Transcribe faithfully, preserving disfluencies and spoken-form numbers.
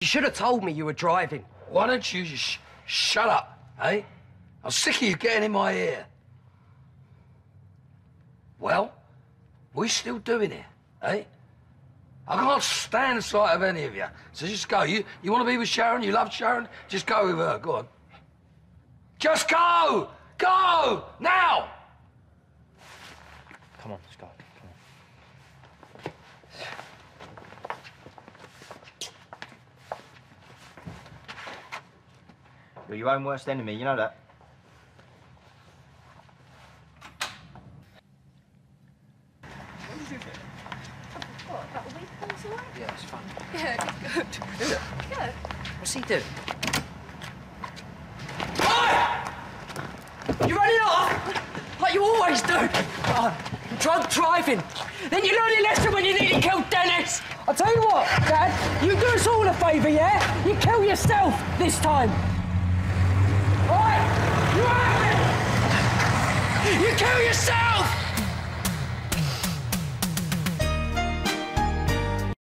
You should have told me you were driving. Why don't you just sh shut up, eh? I'm sick of you getting in my ear. Well, we still doing it, eh? I can't stand the sight of any of you. So just go. You you want to be with Sharon? You love Sharon? Just go with her. Go on. Just go! Go! Now! Come on, let's go. Come on. You're your own worst enemy, you know that? What, about a week or so? Yeah, it's fun. Yeah, good. Is it? Yeah. What's he doing? You're running off like you always do. Oh, drunk driving. Then you learn your lesson when you nearly killed Dennis. I'll tell you what, Dad, you do us all a favour, yeah? You kill yourself this time. All right? You have it! You kill yourself!